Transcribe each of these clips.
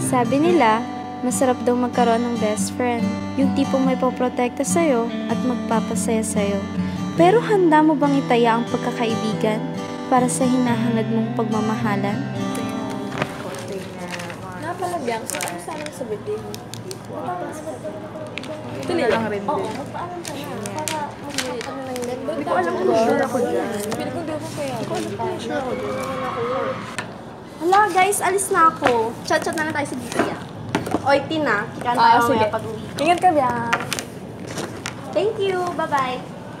Sabi nila, masarap daw magkaroon ng best friend. Yung tipong may poprotekta sa'yo at magpapasaya sa'yo. Pero handa mo bang itaya ang pagkakaibigan para sa hinahangad mong pagmamahalan? Napalagyan ko. Ano sana sa birthday mo? Ito na lang rin. Oo, magpaalam ka na. Para mag-meet. Hindi ko alam kung sure ako dyan. Pinagkundi ko kaya. Hindi ko alam kung sure ako dyan. Hala guys, alis na ako. Chat-chat na lang tayo sa Garcia. Oy, Tina. Kikain tayo mamaya pag-uwi. Ingat ka, Biang. Thank you. Bye-bye.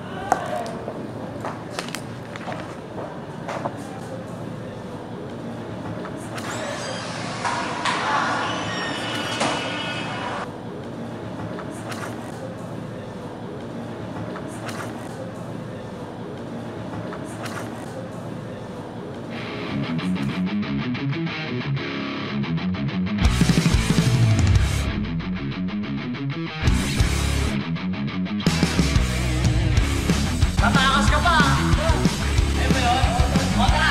Tatakas ka pa! Ayun ba yun? O, tara!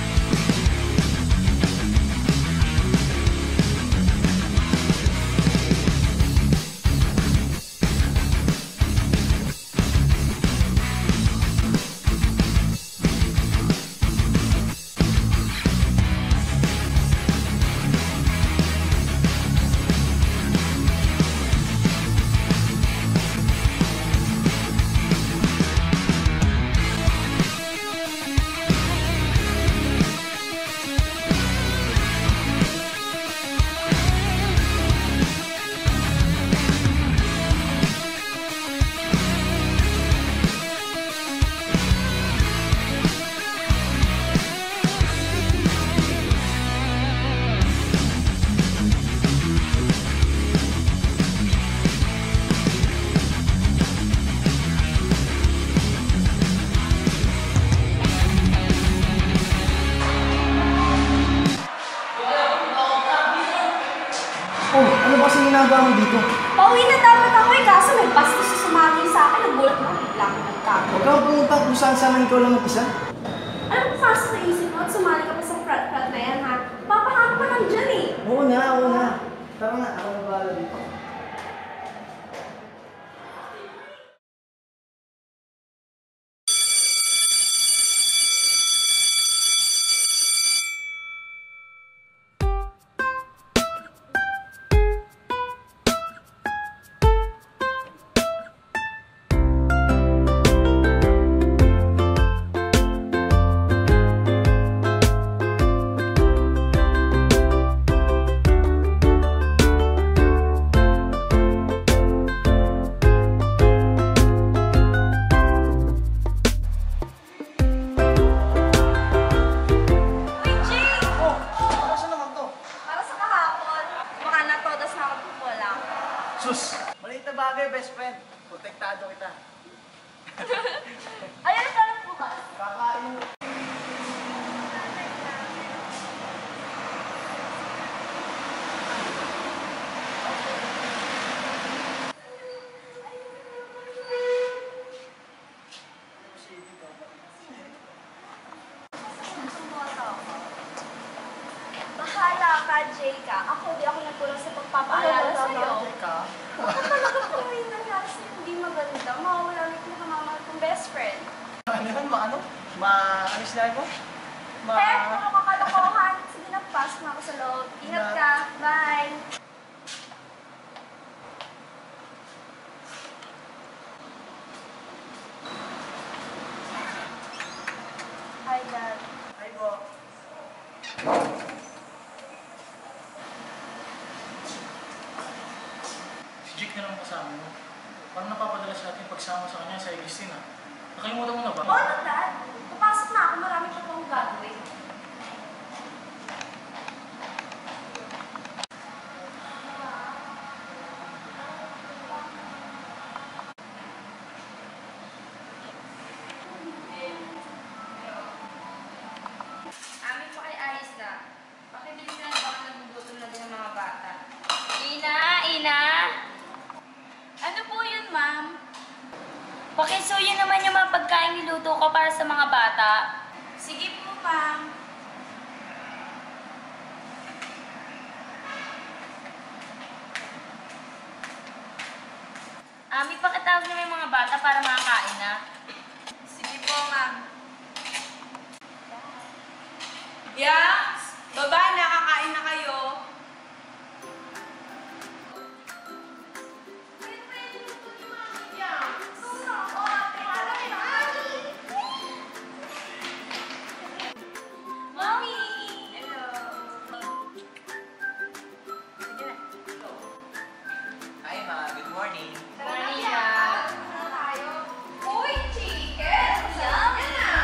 Oh, ano ba kasi ginagawa mo dito? Pauwi na dapat ako eh, kaso may bastos sa sumagi sa akin. Nagulat na bigla ako nagkago. Huwag kang pumunta kung saan ikaw lang mag-isa. Ano pa pasok na isip mo at sumali ka pa sa frat-frat na yan ha? Papahanga pa lang dyan eh. Oo na. Tara na, ako na bahala dito. Sus! Maliit na bagay, best friend. Protektado kita. Ayun, sarap bukas. Kakain. Bahala ka, Jayka. Ako, di ako nagkulang sa pagpapaalala sa'yo. Ako talaga kung may nangyari sa'yo hindi maganda, mawawala na yung kamamahal kong best friend. Ano yun? Ano sinabi mo? Puro ka kalokohan. Sige na, pasok na ako sa loob. Ingat ka. Bye! Hi, Dad. Hi, po. Si Jake na lang kasama mo. Parang napapadala sa ating pagsama sa kanya sa Augustina. Nakalimutan mo na ba? Oo na, Dad. Papasok na ako. Marami pa pong gagawin. Amin po kay Alyssa. Pakibilis na baka nagugutom na din ang mga bata. Ina! Ano po yun, ma'am? Pakisuyo naman yung mga pagkain niluto ko para sa mga bata. Sige po, ma'am. ipakitawag naman yung mga bata para makakain na. Sige po, ma'am. Yangs! Baba, nakakain na kayo. Mommy! Hi, ma. Good morning. Morning na. Uy, chicken! Yum!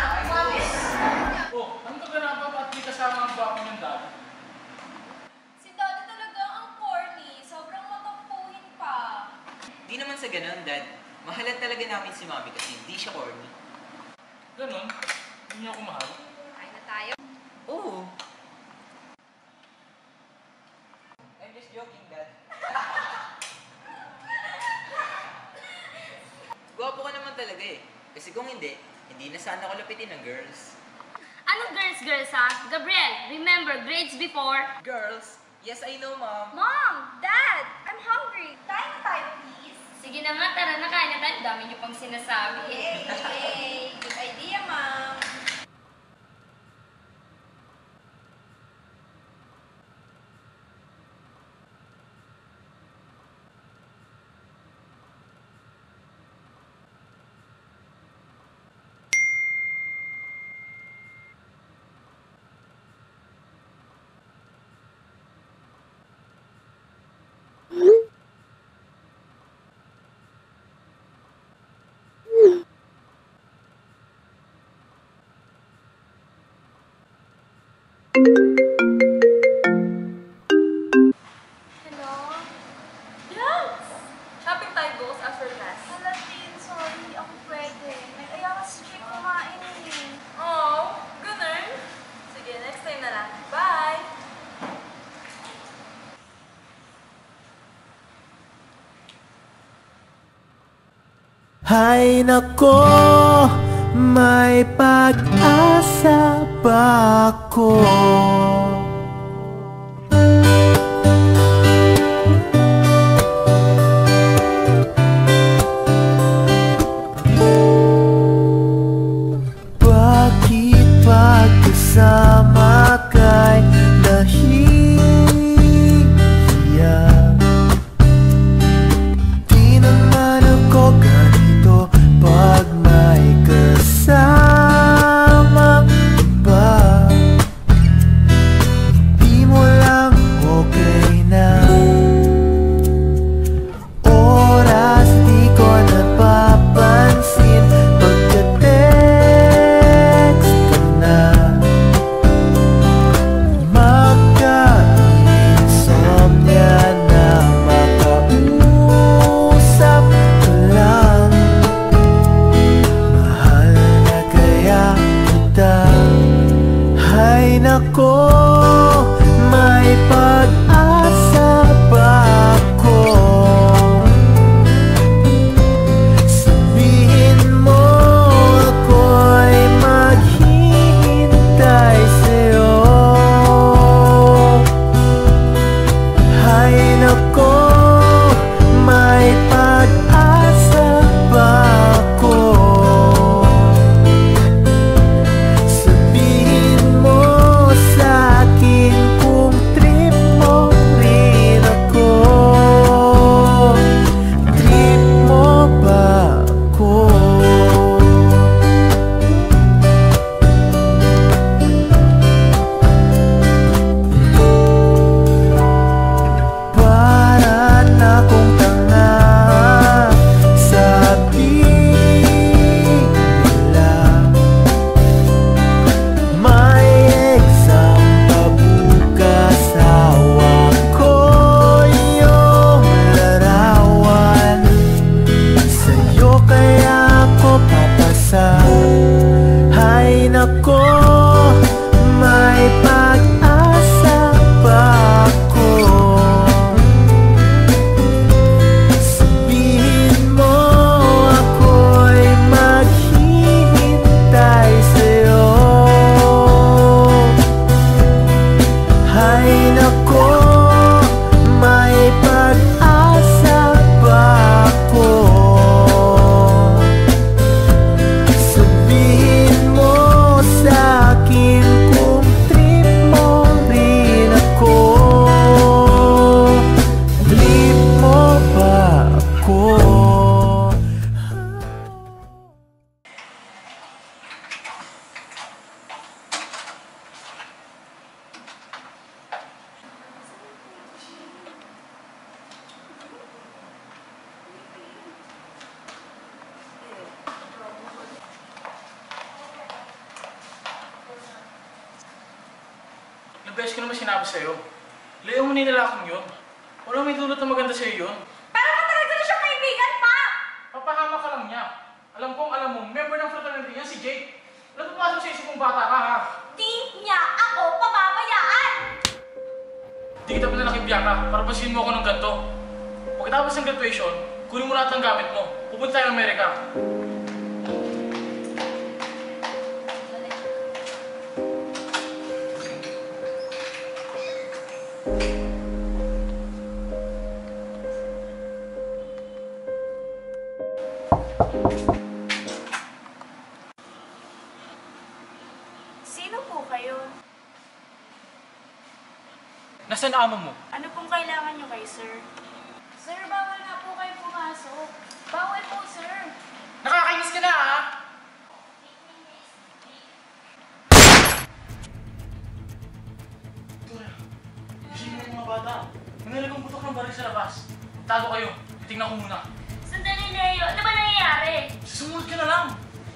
Oh, ano ka ganapa at di kasama ang gwapo ng dad? Si Daddy talaga ang corny. Sobrang matampuhin pa. Di naman sa ganun, Dad. Mahalan talaga namin si Mami kasi hindi siya corny. Ganon? Hindi niya ako mahal. Kain na tayo. Oo. I'm just joking, Dad. Gwapo ka naman talaga eh. Kasi kung hindi, hindi na sana ako lapitin ng girls. Anong girls ha? Gabriel, remember, grades before? Girls? Yes, I know, Mom. Mom! Dad! I'm hungry. Kain na tayo, please. Sige na nga, tara na, kain na tayo. Dami niyo pang sinasabi. Yay! Good idea, ma'am. Hello? Yes! Shopping tayo bukas after class. Hala, Tin, sorry. Ako pwede. Nag-aya ka sa chick kumain eh. Oh, ganun. Sige, next time na lang. Bye! Hay nako, may pag-asa ba ako? Bakit pagkasama kay nahihiya? Di naman ako ganito pag may kasamang iba. Di mo lang okay na. Oras di ko napapansin pagka-text ka na. Magka-insomnia na makausap ka lang. Mahal na kaya kita. Hay nako, may pag-asa ba ako? Sabihin mo ako'y maghihintay sa'yo. Hay nako, may pag-asa ba ako? Sabihin mo sa'kin kung trip mo rin ako. Trip mo ba ako? Para beses ko naman sinabi sa'yo. Layo mo na yung lalaking yun. Walang may dulot na maganda sa'yo yun. Pero matagal ko na siya kaibigan pa! Papahama ka lang niya. Alam mo, member ng fraternity niya si Jake. Alam mo pasok sa isip mong bata ka, ha? Di niya ako pababayaan! Di kita pala nakibiyaka para pasin mo ako ng ganito. Pagkatapos ng graduation, kunin mo lahat ng gamit mo. Pupunta tayo ng Amerika. Sino po kayo? Nasaan amo mo? Ano pong kailangan niyo kay sir? Sir, bawal na po kayo pumasok. Bawal po, sir. Nakakainis ka na, ha? Tura, isipin mo yung mga bata. Nangyalagang butok ng baril sa labas. Tago kayo. Titignan ko muna. Sandali, Leo. Ano ba nangyayari? Sumunod ka na lang.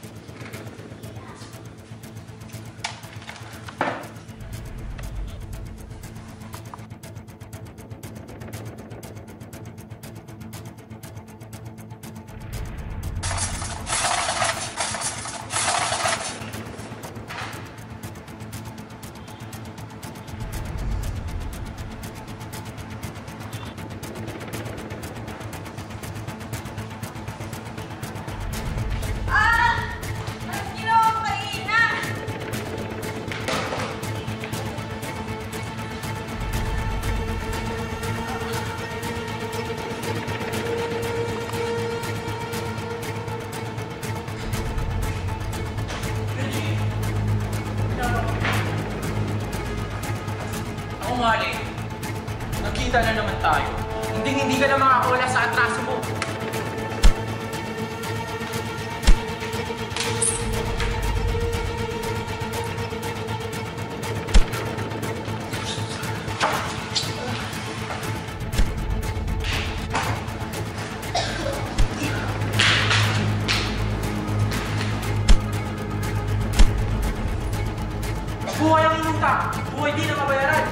Ako mali. Nagkita na naman tayo. Hindi ka na makakawala sa atraso mo. Buhay ang inutang! Buhay di na mabayaran!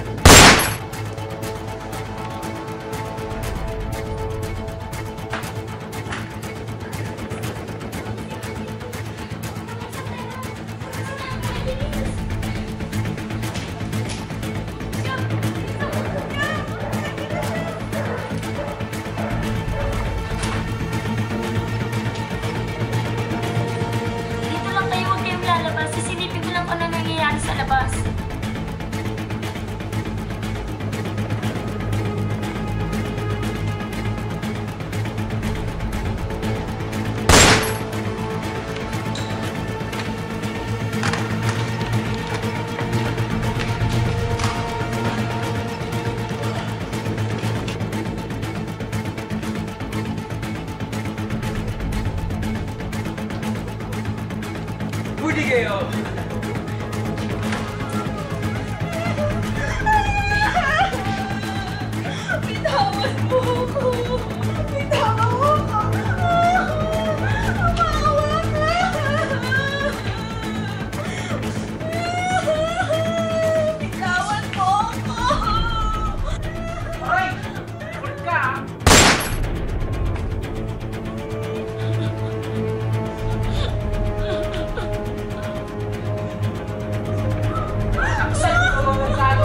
Dito lang kayo, huwag kayong lalabas. Sisilipin ko lang kung ano nangyayari sa labas. Huli kayo! Bitawan mo ako! Bitawan mo ako! Maawa ka! Bitawan mo ako! Aray! Huli ka! Saan mo ka mamagkano?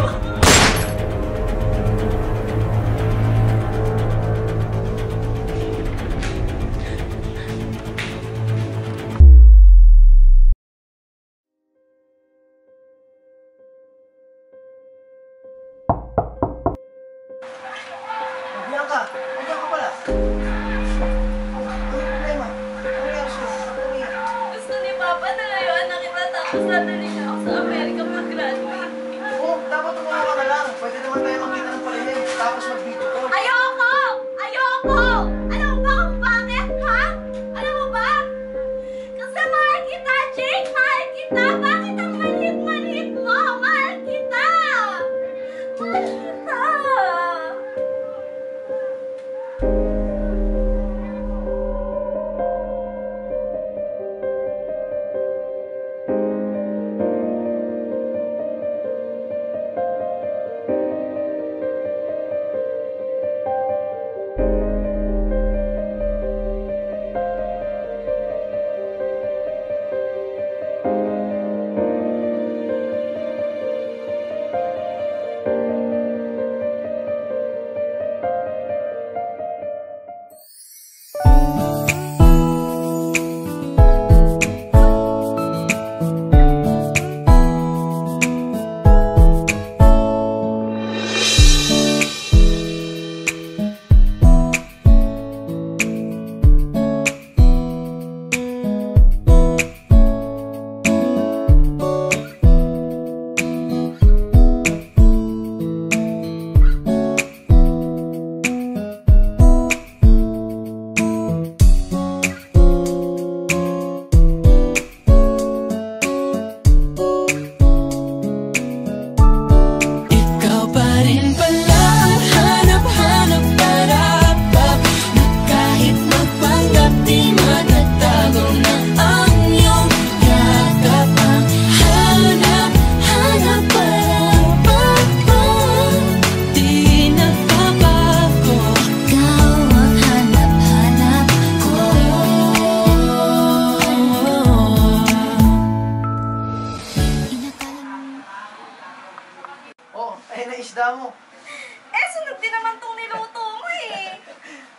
Bianca pala. Ano problema? Ano nangyari sa'yo? Ano nangyari? Gusto ni Papa na layuan na kita tapos dadali niya ako sa Amerika mag-graduate. Oo, dapat tumulong ka na lang. Pwede naman tayo makita ng palihim, tapos mag-video call. Ayoko! Ayoko! Alam mo ba kung bakit, ha? Alam mo ba? Kasi mahal kita, Jake! Mahal kita! Bakit ang maliit-maliit mo? Mahal kita! Mahal kita!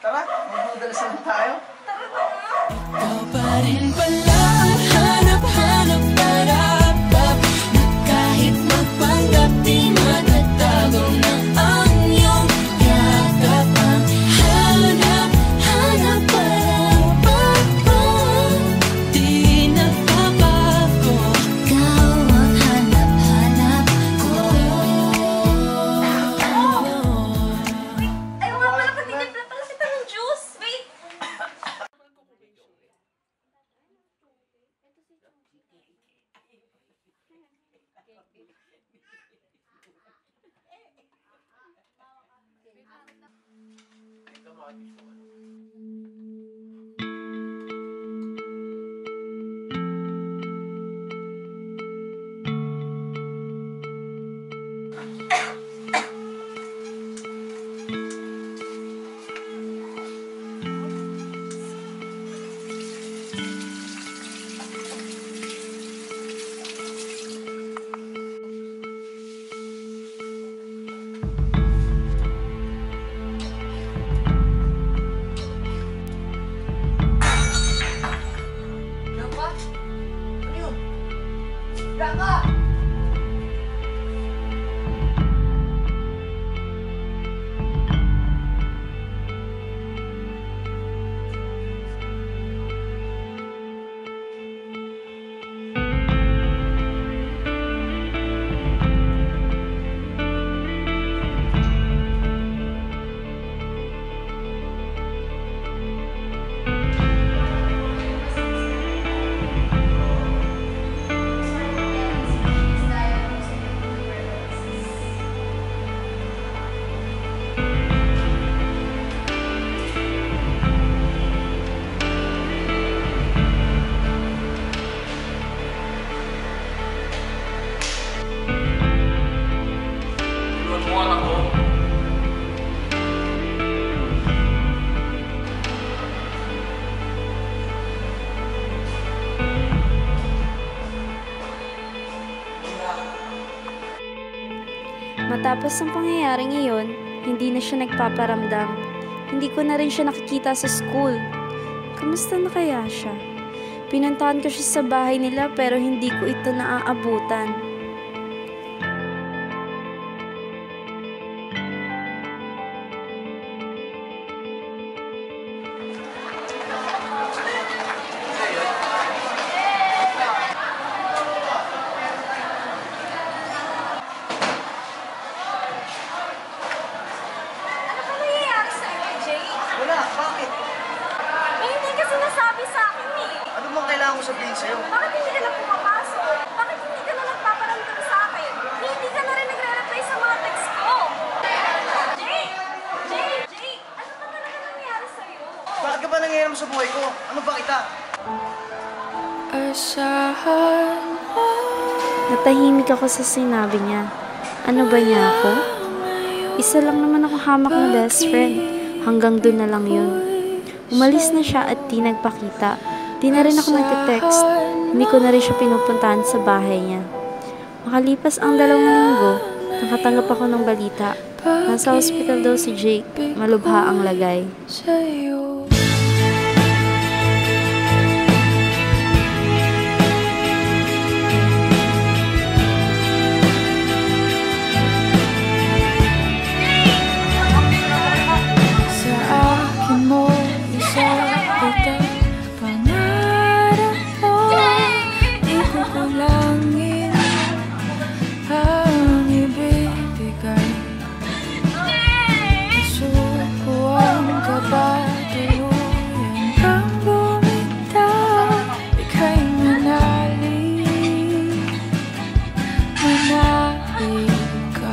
Tara, magmadalas lang tayo. Ikaw pa rin pala ang hanap-hanap para na kahit magpanggap di matatago na ang iyong yakap ang hanap-hanap para di nagbabago. Ikaw ang hanap-hanap ko. Ayaw nga pala patinipla pala kita ng juice. Wait! Bianca? Ano yun? Bianca! Iwan mo anak ko. Matapos ang pangyayaring iyon, hindi na siya nagpaparamdam. Hindi ko na rin siya nakikita sa school. Kamusta na kaya siya? Pinuntahan ko siya sa bahay nila pero hindi ko ito naaabutan. Ano ba nangyayari sa'yo, Jay? Wala, bakit? Eh, hindi ka sinasabi sa akin eh. Ano bang kailangan ko sabihin sa'yo? Bakit hindi ka na pumapasok? Bakit hindi ka na nagpaparamdam sa akin? Hindi ka na rin nagre-reply sa mga text ko. Jay! Jay! Jay! Ano ba talaga nangyayari sa'yo? Bakit ka ba nangyayari sa buhay ko? Ano ba kita? Asahan mo Natahimik ako sa sinabi niya. Ano ba niya ako? Isa lang naman ako hamak na best friend. Hanggang doon na lang yun. Umalis na siya at di nagpakita. Di na rin ako nagte-text. Hindi ko na rin siya pinupuntahan sa bahay niya. Makalipas ang 2 linggo, nakatanggap ako ng balita. Nasa hospital daw si Jake. Malubha ang lagay. sa'yo. Sa akin mo isabitang pangarap mo, di ko kulangin ang ibibigay. Isuko ang kabatuluyan kang bumitaw, ika'y manalig, manalig ka.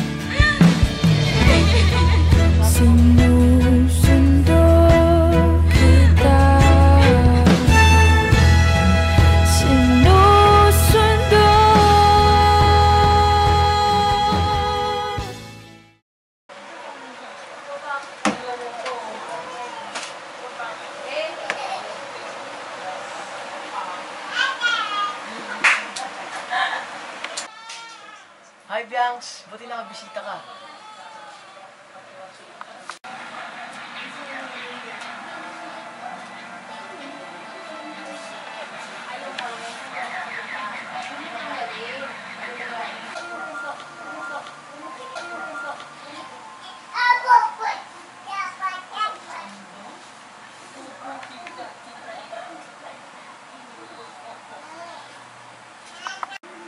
Sinusundo kita, sinusundo. Hi, Biancs. Buti nakabisita ka.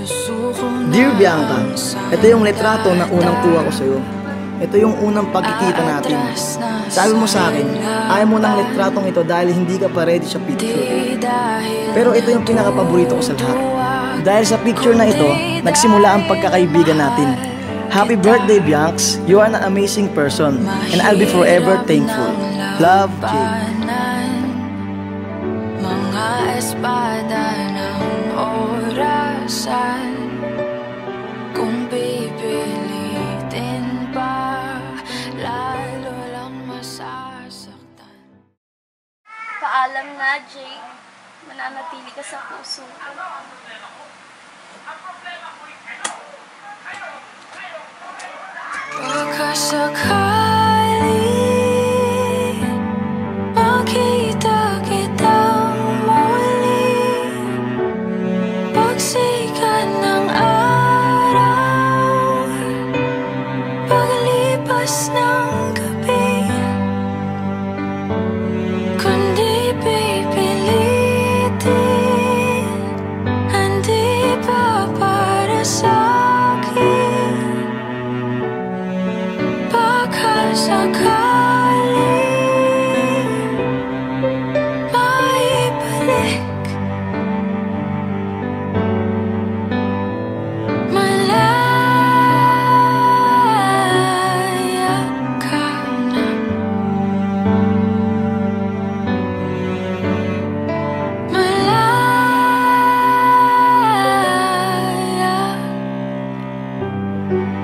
Dear Bianca, ito yung litrato na unang kuha ko sa'yo. Ito yung unang pagkikita natin. Sabi mo sa akin, ayaw mo ng litratong ito dahil hindi ka pa ready sa picture. Pero ito yung pinakapaborito ko sa lahat. Dahil sa picture na ito, nagsimula ang pagkakaibigan natin. Happy birthday, Bianx. You are an amazing person, and I'll be forever thankful. Love, Jake. Mga espada ng orasan, kung pipilitin pa, lalo lang masasaktan. Paalam na, Jake. Mananatili ka sa puso ko. Pagkasakali makita kitang muli, pagsikat ng araw, paglipas ng gabi, kundi pipilitin, hindi pa para sa'kin. Pagkasakali maibalik, malaya ka na. Malaya.